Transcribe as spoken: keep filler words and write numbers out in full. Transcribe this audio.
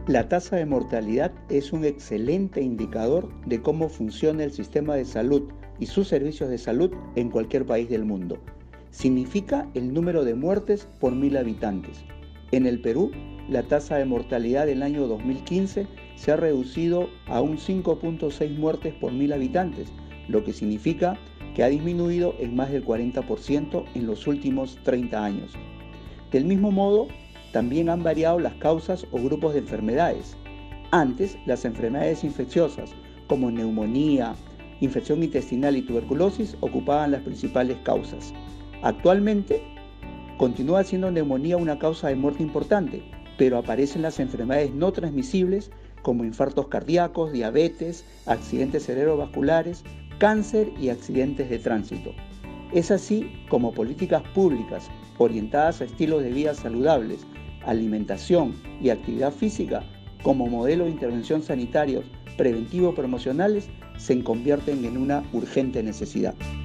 La tasa de mortalidad es un excelente indicador de cómo funciona el sistema de salud y sus servicios de salud en cualquier país del mundo. Significa el número de muertes por mil habitantes. En el Perú, la tasa de mortalidad del año dos mil quince se ha reducido a un cinco punto seis muertes por mil habitantes, lo que significa que ha disminuido en más del cuarenta por ciento en los últimos treinta años. Del mismo modo, también han variado las causas o grupos de enfermedades. Antes, las enfermedades infecciosas, como neumonía, infección intestinal y tuberculosis, ocupaban las principales causas. Actualmente, continúa siendo neumonía una causa de muerte importante, pero aparecen las enfermedades no transmisibles como infartos cardíacos, diabetes, accidentes cerebrovasculares, cáncer y accidentes de tránsito. Es así como políticas públicas orientadas a estilos de vida saludables, alimentación y actividad física como modelo de intervención sanitarios preventivo-promocionales se convierten en una urgente necesidad.